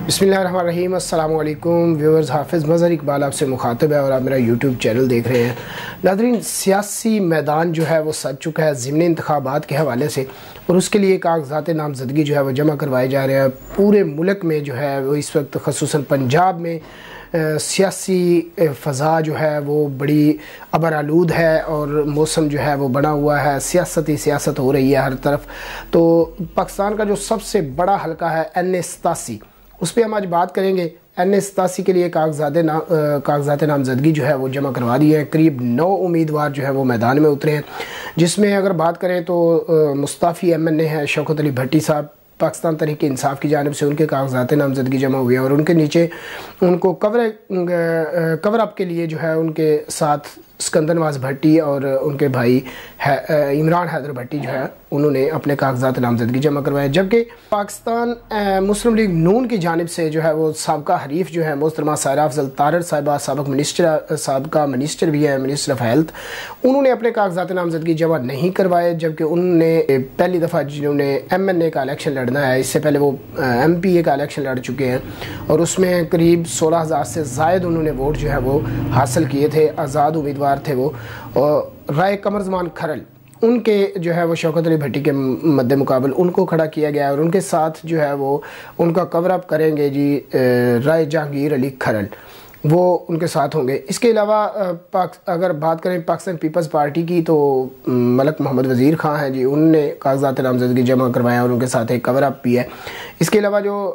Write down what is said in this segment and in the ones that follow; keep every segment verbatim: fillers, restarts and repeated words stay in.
بسم اللہ الرحمن الرحیم۔ السلام علیکم ویورز، حافظ مظہر اقبال آپ سے مخاطب ہے اور آپ میرا یوٹیوب چینل دیکھ رہے ہیں۔ ناظرین، سیاسی میدان جو ہے وہ سج چکا ہے ضمن انتخابات کے حوالے سے، اور اس کے لیے کاغذات نامزدگی جو ہے وہ جمع کروائے جا رہے ہیں۔ پورے ملک میں جو ہے وہ اس وقت خصوصاً پنجاب میں سیاسی فضا جو ہے وہ بڑی ابرآلود ہے اور موسم جو ہے وہ بنا ہوا ہے، سیاستی سیاست ہو رہی ہے ہر طرف۔ تو پاکستان کا جو سب سے بڑا حلقہ ہے این اے ستاسی، اس پہ ہم آج بات کریں گے۔ این اے ستاسی کے لیے کاغذات نام کاغذات نامزدگی جو ہے وہ جمع کروا دی ہے۔ قریب نو امیدوار جو ہے وہ میدان میں اترے ہیں، جس میں اگر بات کریں تو مستعفی ایم این اے ہیں شوکت علی بھٹی صاحب، پاکستان تحریک انصاف کی جانب سے ان کے کاغذات نامزدگی جمع ہوئے ہیں، اور ان کے نیچے ان کو کور کور اپ کے لیے جو ہے ان کے ساتھ اسکندر نواز بھٹی اور ان کے بھائی عمران حیدر بھٹی جو ہے انہوں نے اپنے کاغذات نامزدگی جمع کروائے۔ جبکہ پاکستان مسلم لیگ نون کی جانب سے جو ہے وہ سابقہ حریف جو ہے محترمہ سائرہ افضل تارڑ صاحبہ، سابق منسٹر سابقہ منسٹر بھی ہے، منسٹر آف ہیلتھ، انہوں نے اپنے کاغذات نامزدگی جمع نہیں کروائے، جبکہ انہوں نے پہلی دفعہ جنہوں نے ایم این اے کا الیکشن لڑنا ہے، اس سے پہلے وہ ایم پی اے کا الیکشن لڑ چکے ہیں اور اس میں قریب سولہ ہزار سے زائد انہوں نے ووٹ جو ہے وہ حاصل کیے تھے، آزاد امیدوار تھے وہ۔ اور رائے قمر زمان کھرل، ان کے جو ہے وہ شوکت علی بھٹی کے مد مقابل ان کو کھڑا کیا گیا ہے، اور ان کے ساتھ جو ہے وہ ان کا کور اپ کریں گے جی رائے جہانگیر علی کھرل، وہ ان کے ساتھ ہوں گے۔ اس کے علاوہ اگر بات کریں پاکستان پیپلز پارٹی کی تو ملک محمد وزیر خان ہیں جی، انہوں نے کاغذات نامزدگی جمع کروایا اور ان کے ساتھ ایک کور اپ بھی ہے۔ اس کے علاوہ جو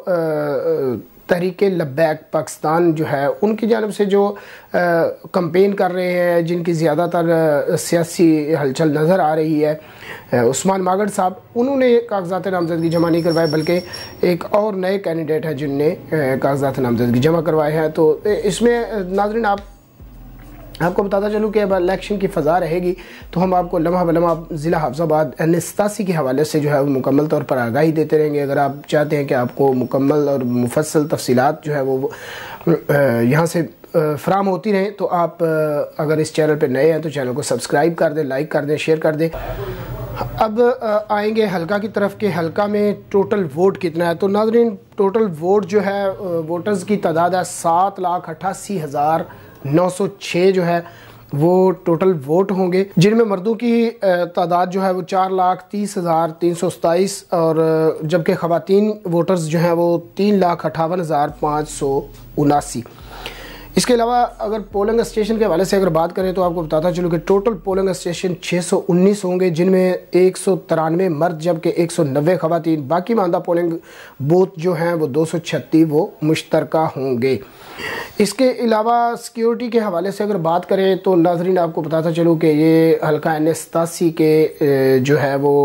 تحریک لبیک پاکستان جو ہے ان کی جانب سے جو کمپین کر رہے ہیں، جن کی زیادہ تر سیاسی ہلچل نظر آ رہی ہے، عثمان ماگڑ صاحب، انہوں نے کاغذات نامزدگی جمع نہیں کروائے، بلکہ ایک اور نئے کینڈیڈیٹ ہیں جن نے کاغذات نامزدگی جمع کروائے ہیں۔ تو اس میں ناظرین آپ آپ کو بتاتا چلوں کہ اب الیکشن کی فضا رہے گی تو ہم آپ کو لمحہ بلمحہ ضلع حفظ آباد این اے ستاسی کے حوالے سے جو ہے وہ مکمل طور پر آگاہی دیتے رہیں گے۔ اگر آپ چاہتے ہیں کہ آپ کو مکمل اور مفصل تفصیلات جو ہے وہ یہاں سے فراہم ہوتی رہیں تو آپ اگر اس چینل پہ نئے ہیں تو چینل کو سبسکرائب کر دیں، لائک کر دیں، شیئر کر دیں۔ اب آئیں گے حلقہ کی طرف کہ حلقہ میں ٹوٹل ووٹ کتنا ہے۔ تو ناظرین، ٹوٹل ووٹ جو ہے ووٹرز کی تعداد ہے سات لاکھ اٹھاسی ہزار نو سو چھ جو ہے وہ ٹوٹل ووٹ ہوں گے، جن میں مردوں کی تعداد جو ہے وہ چار لاکھ تیس ہزار تین سو ستائیس، اور جبکہ خواتین ووٹرز جو ہیں وہ تین لاکھ اٹھاون ہزار پانچ سو اناسی۔ اس کے علاوہ اگر پولنگ اسٹیشن کے حوالے سے اگر بات کریں تو آپ کو بتاتا چلوں کہ ٹوٹل پولنگ اسٹیشن چھ سو انیس ہوں گے، جن میں ایک سو ترانوے مرد جبکہ ایک سو نوے خواتین۔ باقی ماندہ پولنگ بوتھ جو ہیں وہ دو سو چھتیس وہ مشترکہ ہوں گے۔ اس کے علاوہ سیکیورٹی کے حوالے سے اگر بات کریں تو ناظرین آپ کو بتاتا چلوں کہ یہ حلقہ این اے ستاسی کے جو ہے وہ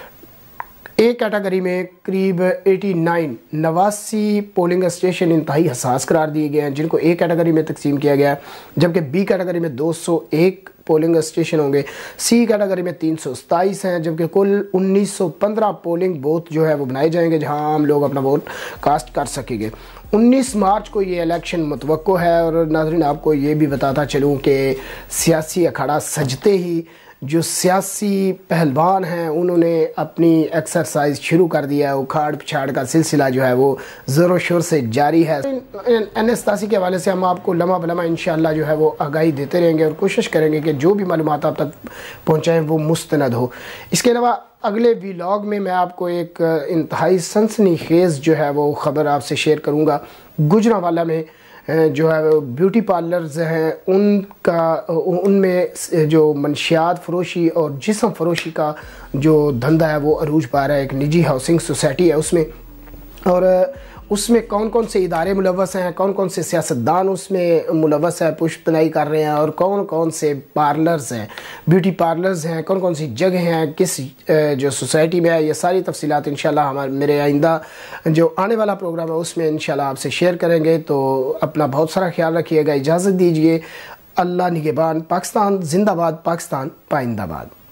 ایک کیٹیگری میں قریب اٹھاسی نواسی پولنگ اسٹیشن انتہائی حساس قرار دیے گئے ہیں، جن کو ایک کیٹیگری میں تقسیم کیا گیا ہے، جبکہ بی کیٹیگری میں دو سو ایک پولنگ اسٹیشن ہوں گے، سی کیٹیگری میں تین سو ستائیس ہیں، جبکہ کل انیس سو پندرہ پولنگ بوتھ جو ہے وہ بنائے جائیں گے جہاں عام لوگ اپنا ووٹ کاسٹ کر سکیں گے۔ انیس مارچ کو یہ الیکشن متوقع ہے، اور ناظرین آپ کو یہ بھی بتاتا چلوں کہ سیاسی اکھاڑا سجتے ہی جو سیاسی پہلوان ہیں انہوں نے اپنی ایکسرسائز شروع کر دیا ہے، اکھاڑ پچھاڑ کا سلسلہ جو ہے وہ زور و شور سے جاری ہے۔ این اے ستاسی کے حوالے سے ہم آپ کو لمحہ بلمحہ انشاءاللہ جو ہے وہ آگاہی دیتے رہیں گے اور کوشش کریں گے کہ جو بھی معلومات آپ تک پہنچائیں وہ مستند ہو۔ اس کے علاوہ اگلے ویلاگ میں میں آپ کو ایک انتہائی سنسنی خیز جو ہے وہ خبر آپ سے شیئر کروں گا۔ گجرانوالہ میں جو ہے بیوٹی پارلرز ہیں، ان کا ان میں جو منشیات فروشی اور جسم فروشی کا جو دھندہ ہے وہ عروج پا رہا ہے۔ ایک نجی ہاؤسنگ سوسائٹی ہے اس میں، اور اس میں کون کون سے ادارے ملوث ہیں، کون کون سے سیاستدان اس میں ملوث ہیں، پشت پناہی کر رہے ہیں، اور کون کون سے پارلرز ہیں، بیوٹی پارلرز ہیں، کون کون سی جگہ ہیں، کس جو سوسائٹی میں ہے، یہ ساری تفصیلات انشاءاللہ ہمارے میرے آئندہ جو آنے والا پروگرام ہے اس میں انشاءاللہ آپ سے شیئر کریں گے۔ تو اپنا بہت سارا خیال رکھیے گا، اجازت دیجیے۔ اللہ نگہبان۔ پاکستان زندہ باد، پاکستان پائندہ باد۔